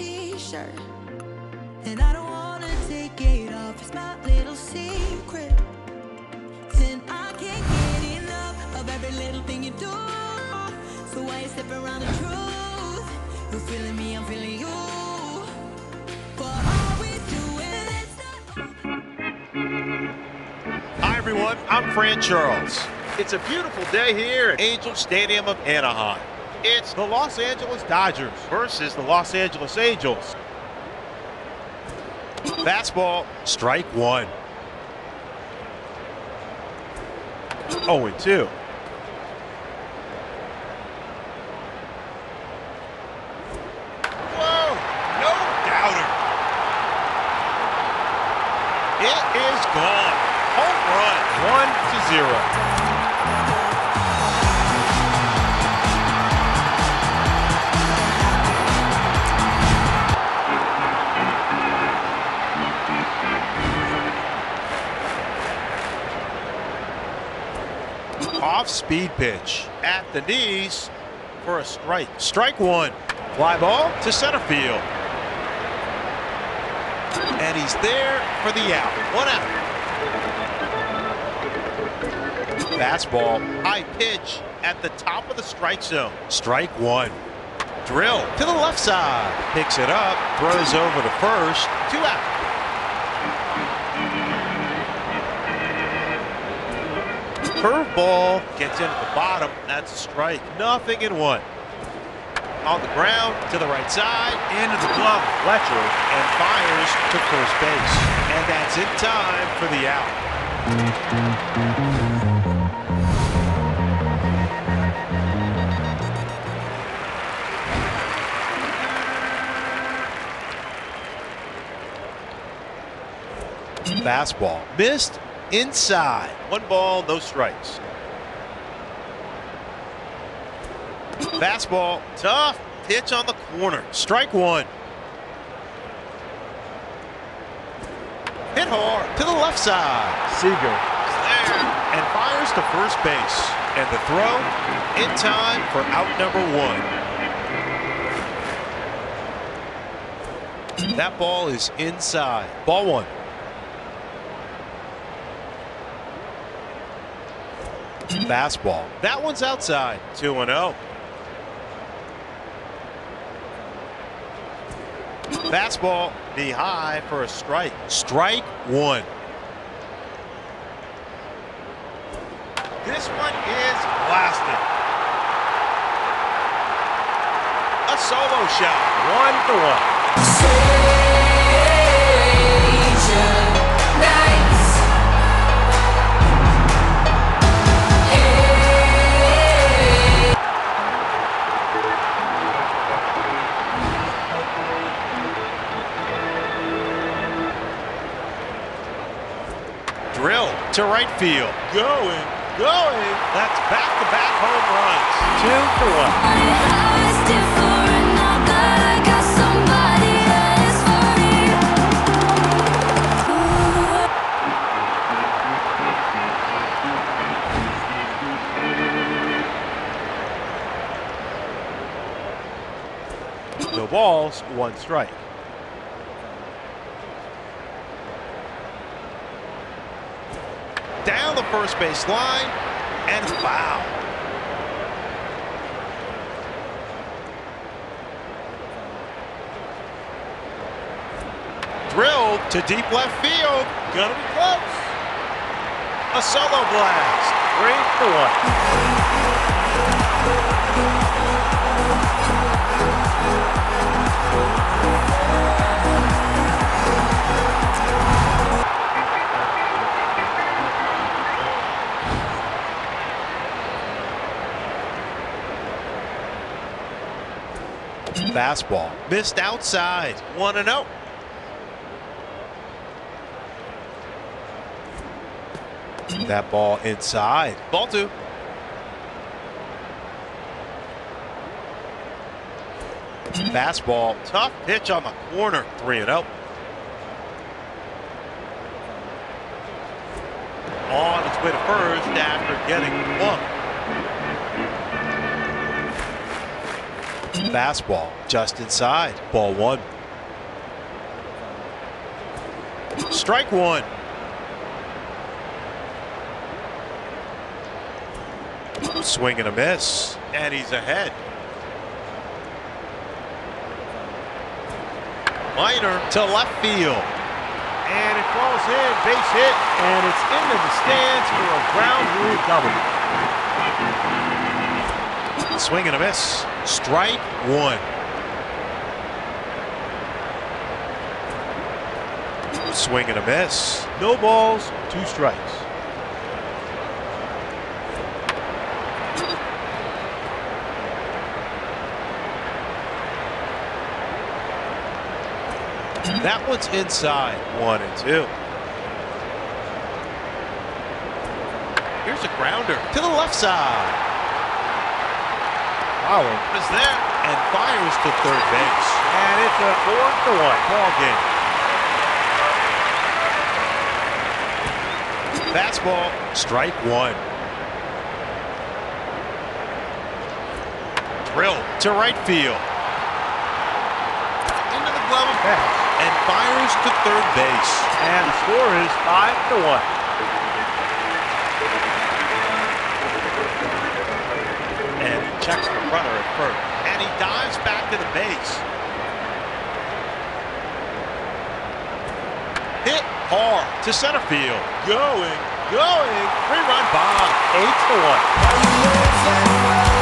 t-shirt, and I don't wanna take it off. It's my little secret, and I can't get enough of every little thing you do. So why you step around the truth? You're feeling me, I'm feeling you. What are we doing? Hi everyone, I'm Fran Charles. It's a beautiful day here at Angel Stadium of Anaheim. It's the Los Angeles Dodgers versus the Los Angeles Angels. Fastball, strike one. 0-2. Whoa, no doubter. It is gone. Home run, 1-0. Off-speed pitch at the knees for a strike. Strike one. Fly ball to center field. And he's there for the out. 1 out. Fastball, high pitch at the top of the strike zone. Strike one. Drill to the left side. Picks it up, throws over to first. 2 out. Curveball gets into the bottom. That's a strike. 0-1. On the ground to the right side, into the glove of Fletcher, and fires to first base. And that's in time for the out. Fastball missed inside. 1 ball, no strikes. Fastball, tough pitch on the corner. Strike one. Hit hard to the left side. Seager there and fires to first base. And the throw in time for out number 1. That ball is inside. Ball 1. Fastball. That one's outside. 2-0. Fastball, knee high for a strike. Strike one. This one is blasted. A solo shot. 1-1. Drill to right field. Going. That's back-to-back home runs. 2-1. No balls, 1 strike. Down the first base line and foul. Drilled to deep left field. Gonna be close. A solo blast. 3-1. Fastball missed outside. 1-0. That ball inside. Ball 2. Fastball, tough pitch on the corner. 3-0. On its way to first after getting bumped. Fastball just inside. Ball one. Strike one. Swing and a miss. And he's ahead. Minor to left field. And it falls in. Base hit. And it's into the stands for a ground rule double. Swing and a miss. Strike one. Swing and a miss. No balls, 2 strikes. That one's inside. 1 and 2. Here's a grounder to the left side. Fowler Is there and fires to third base. and it's a 4-1 Ball game. Fastball, strike one. Drill to right field. Into the glove of pass. and fires to third base. And the score is 5-1. And he checks the runner at first. And he dives back to the base. Hit hard to center field. Going. 3-run bomb. 8-1.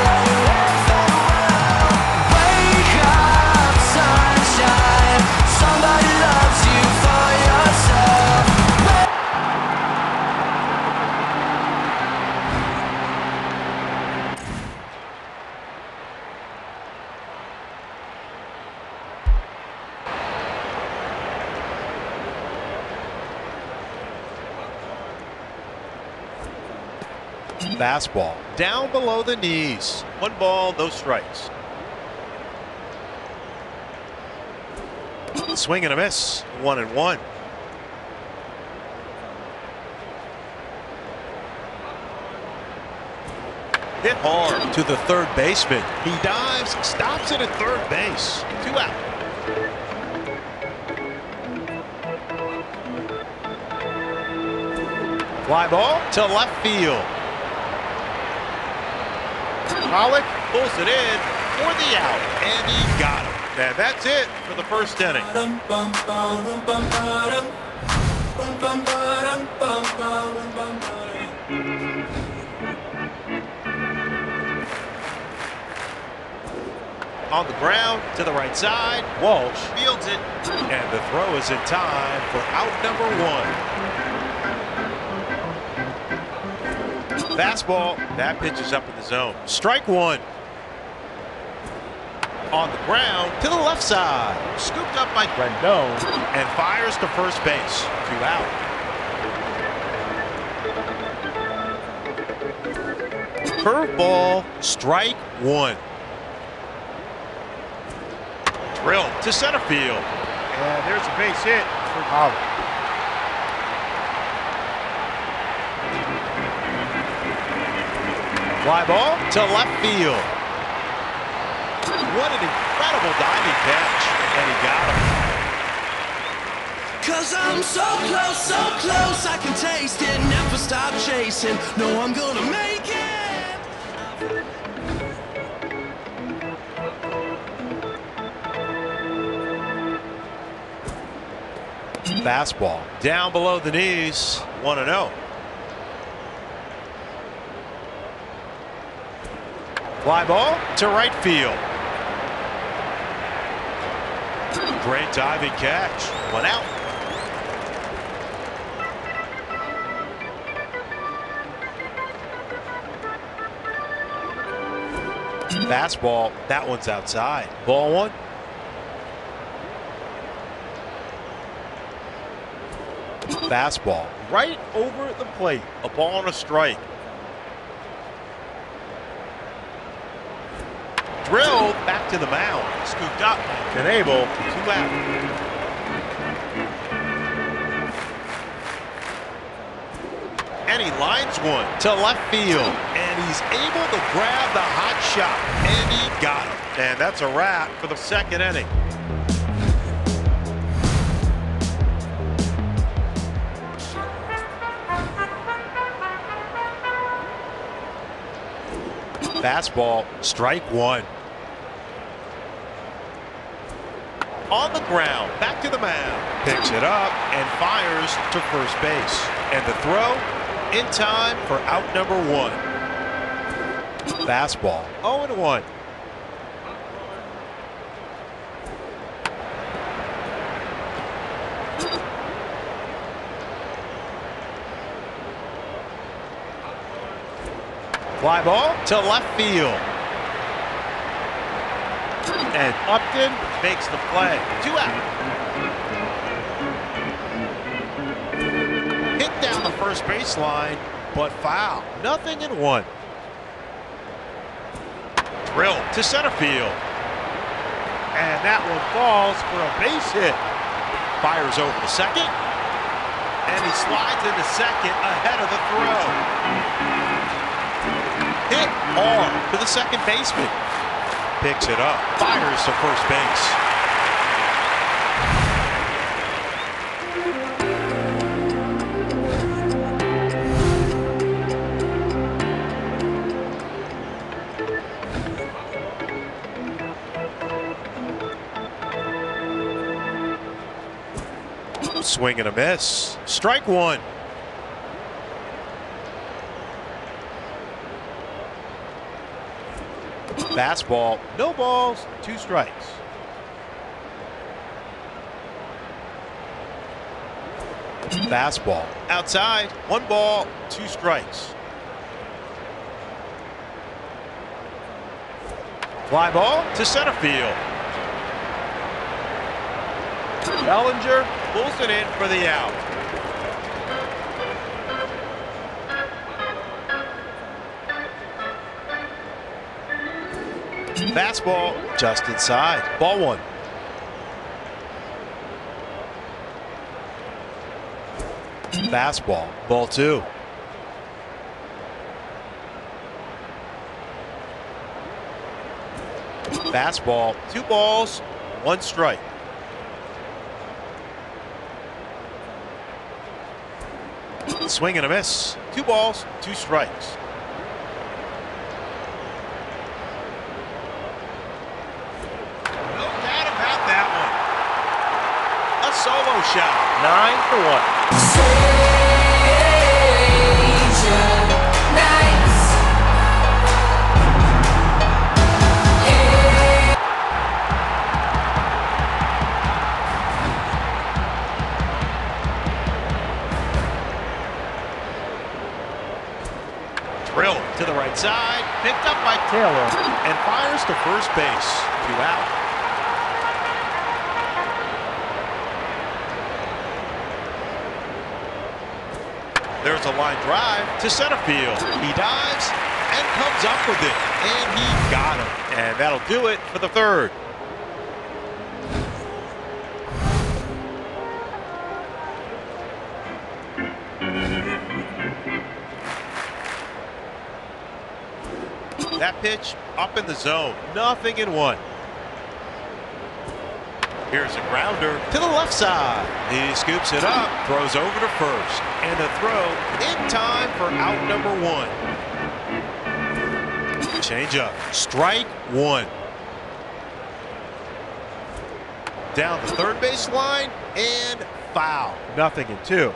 Fastball down below the knees. 1 ball, no strikes. Swing and a miss. 1 and 1. Hit hard to the third baseman. He dives, stops it at third base. 2 out. Fly ball to left field. Pollock pulls it in for the out, and he got him. And that's it for the first inning. On the ground to the right side, Walsh fields it, and the throw is in time for out number 1. Fastball, that pitch is up in the zone. Strike one. On the ground to the left side. Scooped up by Rendon and fires to first base. 2 out. Curveball, strike one. Drill to center field. and there's a base hit for Holland. Fly ball to left field. What an incredible diving catch. And he got him. 'Cause I'm so close, I can taste it. Never stop chasing. No, I'm gonna make it. Fastball down below the knees. 1-0. Fly ball to right field. Great diving catch. 1 out. Fastball, that one's outside. Ball one. Fastball right over the plate. A ball and a strike. Drilled back to the mound. Scooped up. Knebel, 2 out. And he lines one to left field. And he's able to grab the hot shot. And he got him. And that's a wrap for the second inning. Fastball, strike one. On the ground, back to the mound. Picks it up and fires to first base. And the throw in time for out number one. Fastball, 0-1. Fly ball to left field. And Upton makes the play. 2 out. Hit down the first baseline, but foul. 0-1. Drill to center field. And that one falls for a base hit. Fires over to second. And he slides into second ahead of the throw. Hit hard to the second baseman. Picks it up, fires to first base. Swing and a miss. Strike one. Fastball, no balls, 2 strikes. Fastball, outside, 1 ball, 2 strikes. Fly ball to center field. Bellinger pulls it in for the out. Fastball just inside. Ball 1. Fastball. Ball 2. Fastball. 2 balls, 1 strike. Swing and a miss. 2 balls, 2 strikes. Solo shot. 9-1. Drill to the right side, picked up by Taylor, and fires to first base. 2 out. There's a line drive to center field. He dives and comes up with it, and he got him. And that'll do it for the third. That pitch up in the zone. 0-1. Here's a grounder to the left side. He scoops it up, throws over to first, and the throw in time for out number 1. Change up. Strike 1. Down the third base line and foul. 0-2.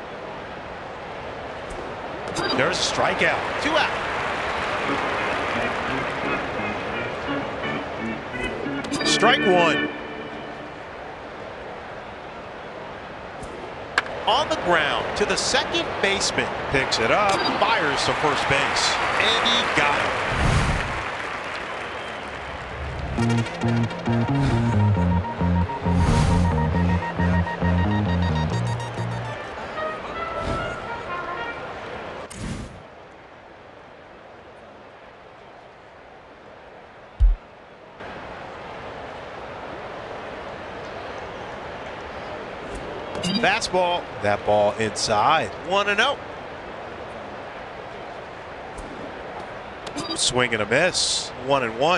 There's a strikeout. 2 out. Strike 1. On the ground to the second baseman. Picks it up, fires to first base, and he got him. Fastball, that ball inside. 1-0. Swing and a miss. 1-1.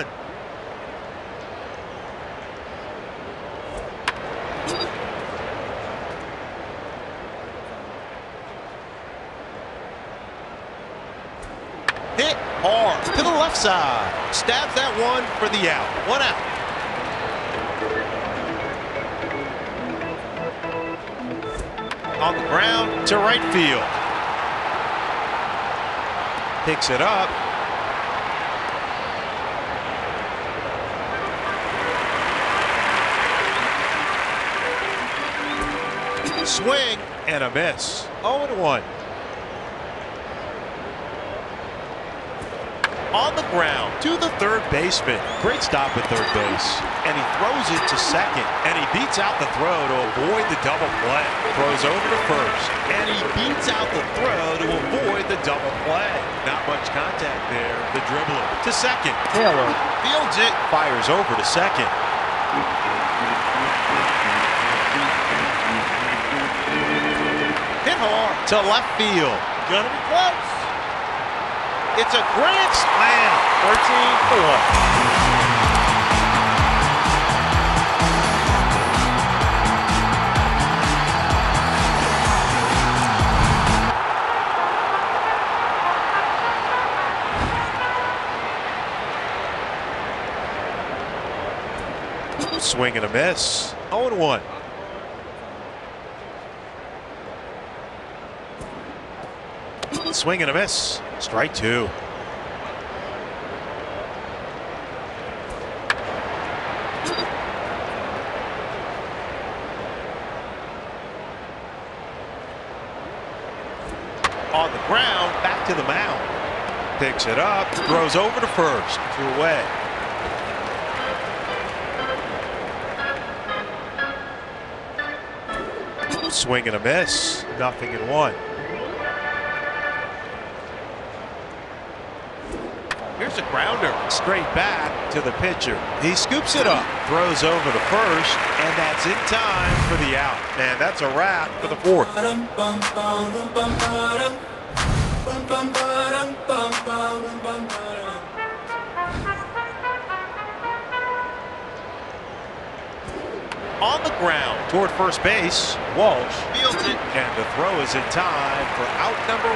Hit hard to the left side. Stabs that one for the out. 1 out. On the ground to right field. Picks it up. Swing and a miss. 0-1. On the ground to the third baseman. Great stop at third base. And he throws it to second. And he beats out the throw to avoid the double play. Throws over to first. And he beats out the throw to avoid the double play. Not much contact there. The dribbler to second. Taylor Fields it. Fires over to second. Hit hard to left field. Gonna be close. It's a grand slam. 13-4. Swing and a miss. 0-1. Swing and a miss. Strike 2. On the ground, back to the mound. Picks it up, throws over to first. 2 away. Swing and a miss. 0-1. Here's a grounder. Straight back to the pitcher. He scoops it up, throws over to first, and that's in time for the out. And that's a wrap for the 4th. On the ground toward first base, Walsh fields it, and the throw is in time for out number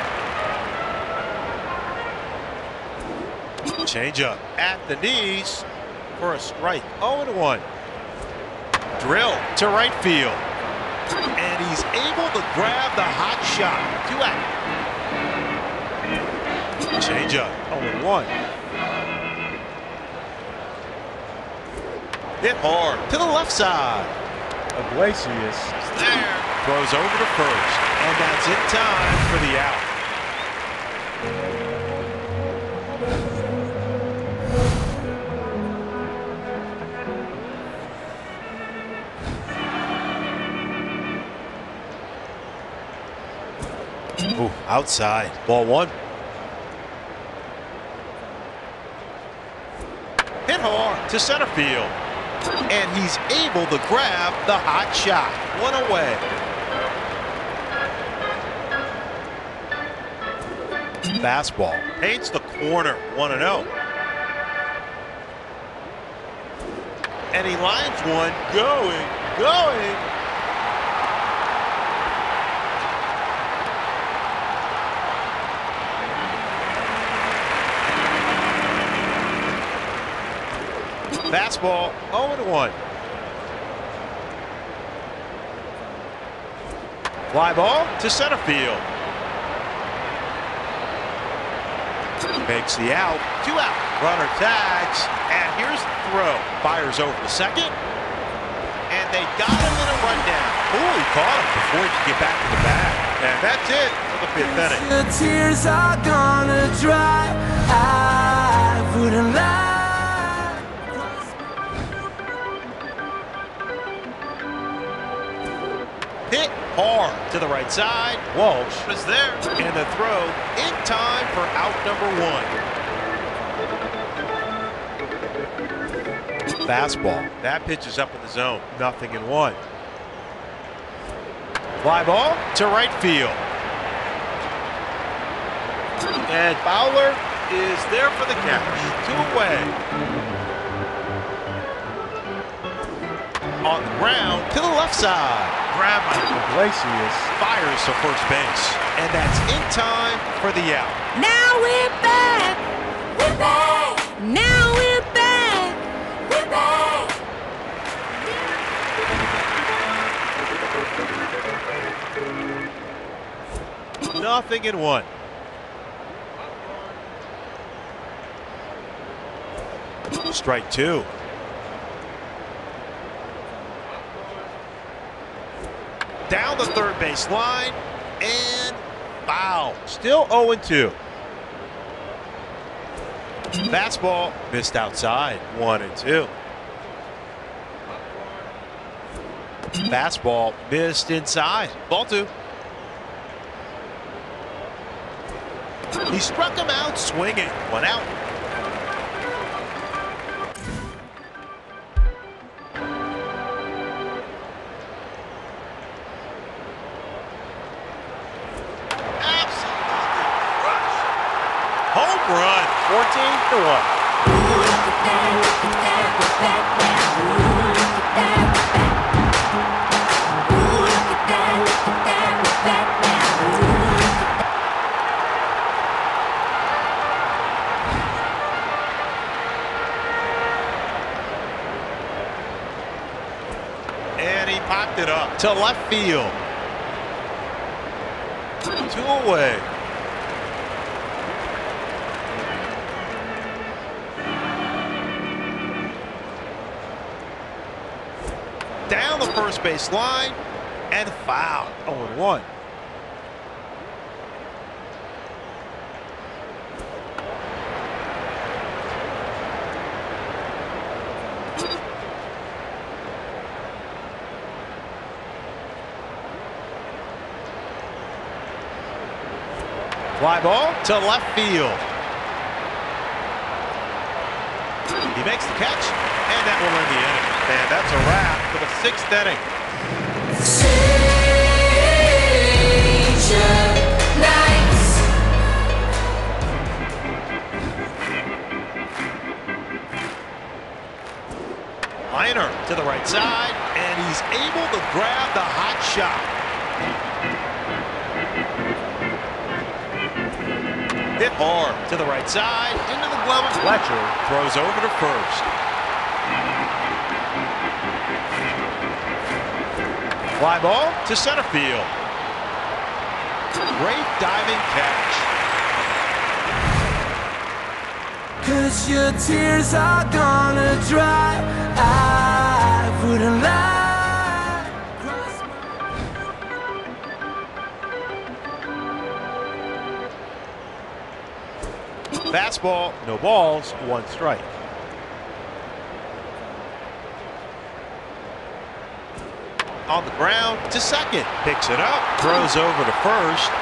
1. Changeup at the knees for a strike. 0-1. Drill to right field. And he's able to grab the hot shot. 2 out. Changeup. 0-1. Hit hard to the left side. Iglesias It's there. Throws over to first. And that's in time for the out. Ooh, outside. Ball 1. Hit hard to center field. And he's able to grab the hot shot. 1 away. Fastball. Paints the corner. 1-0. And he lines one. Going. Fastball, 0-1. Fly ball to center field. Makes the out. 2 out. Runner tags, and here's the throw. Fires over to second, and they got him in a rundown. Ooh, he caught him before he could get back to the bag. And that's it for the 5th inning. The tears are gonna dry. I wouldn't lie. Hit hard to the right side. Walsh is there. And the throw in time for out number 1. Fastball. That pitch is up in the zone. 0-1. Fly ball to right field. And Fowler is there for the catch. 2 away. On the ground to the left side. Grab by Iglesias. Fires to first base. And that's in time for the out. Now we're back. We're back. Now we're back. We're back. Nothing in 1. Strike 2. Down the third base line and foul. Still 0-2. Fastball missed outside. 1-2. Fastball missed inside. Ball 2. He struck him out swinging. 1 out. Home run, 14-1. And he popped it up to left field. 2 away. Down the first base line and foul. 0-1. Fly ball to left field. He makes the catch, and that will end the inning. And that's a wrap for the 6th inning. Liner to the right side, and he's able to grab the hot shot. Hit hard to the right side, into the glove of Fletcher. Throws over to first. Fly ball to center field. Great diving catch. 'Cause your tears are gonna dry. I wouldn't lie. Fastball, no balls, 1 strike. On the ground to second. Picks it up, throws over to first.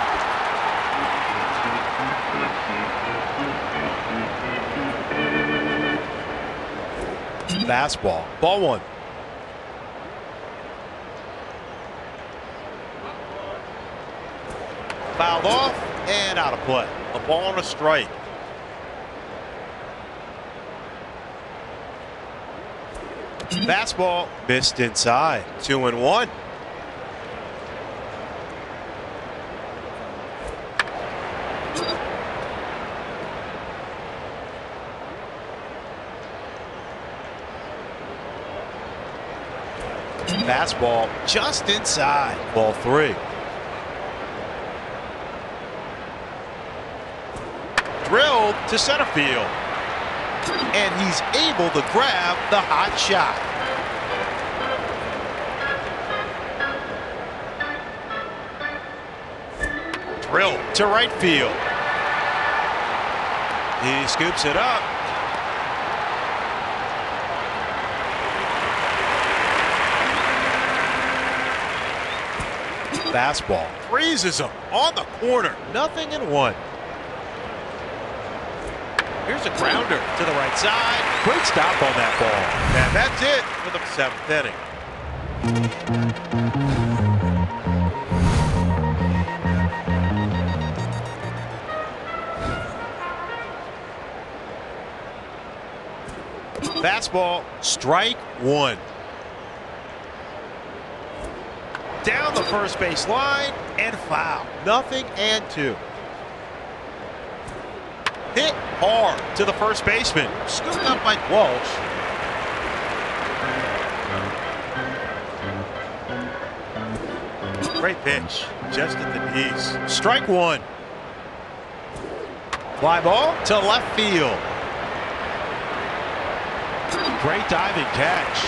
Fastball, ball 1. Fouled off and out of play. A ball and a strike. Fastball missed inside. 2-1. Fastball just inside. Ball 3. Drilled to center field. And he's able to grab the hot shot. Drilled to right field. He scoops it up. Fastball freezes him on the corner. 0-1. Here's a grounder to the right side. Great stop on that ball. And that's it for the 7th inning. Fastball, strike one. Down the first base line and foul. 0-2. Hit hard to the first baseman. Scooped up by Walsh. Great pitch. Just at the knees. Strike one. Fly ball to left field. Great diving catch.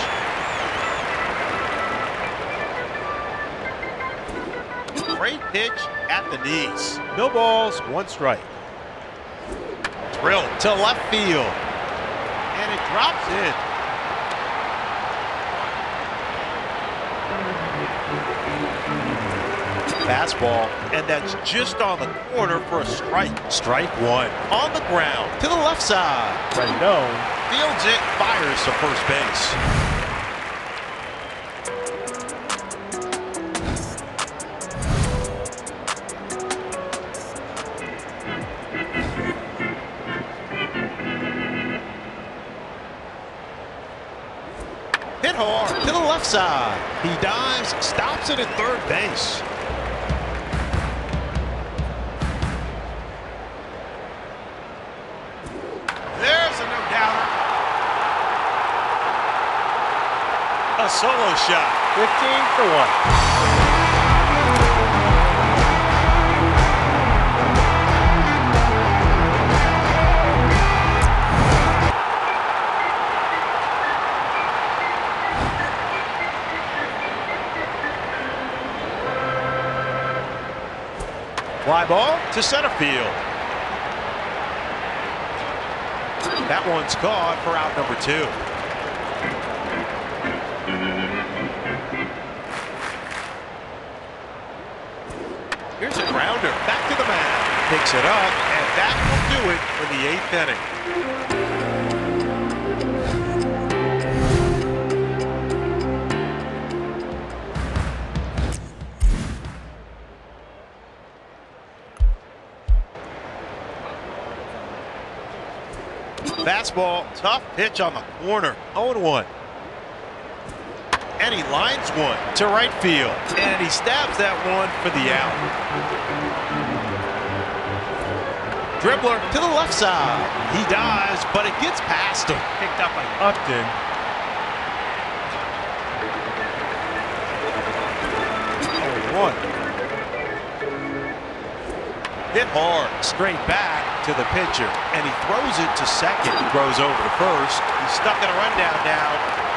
Great pitch at the knees. No balls, one strike. Drill to left field. And it drops in. Fastball, and that's just on the corner for a strike. Strike one. On the ground to the left side. Rendon Fields it, fires to first base. Hit hard to the left side. He dives, stops it at third base. There's a no-doubter. A solo shot. 15-1. Fly ball to center field. That one's caught for out number 2. Here's a grounder back to the mound. Picks it up, and that will do it for the 8th inning. Fastball, tough pitch on the corner. 0-1. And he lines one to right field. And he stabs that one for the out. Dribbler to the left side. He dives, but it gets past him. Picked up by Upton. 0-1. Hit hard, straight back to the pitcher, and he throws it to second. He throws over to first. He's stuck in a rundown now.